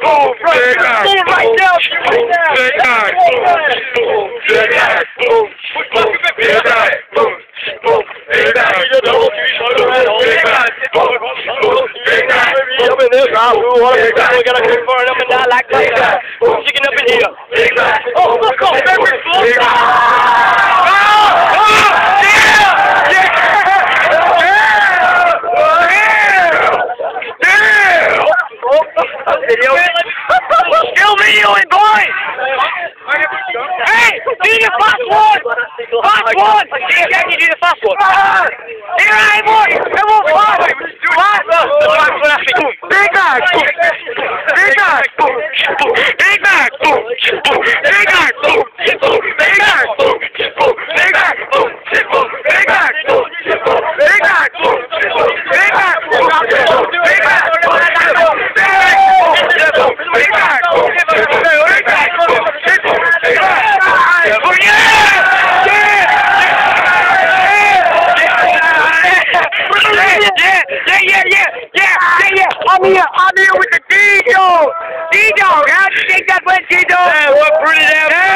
boom, Big Mac, boom, right down, Big Mac, boom, Big Mac, boom, boom, Big Mac, boom, boom, Big Mac, Big Mac, boom, boom, Big Mac. Up in this house, we gotta confirm up and down like that. Chicken up in here. Big Mac. Oh, look, oh, every floor. Big Mac. Still videoing, boys! Hey! Do the fast one! Fast one! Can you do the fast one? Here I am, boy! Come on, fast! Big Mac! Big Mac! Big Mac! Big Mac! Big Mac! Big Mac! Big Mac! Big Mac! Big Mac! Big Mac! I'm here with the D-Dog. D-Dog, how'd you think that went, D-Dog? Yeah, what pretty damn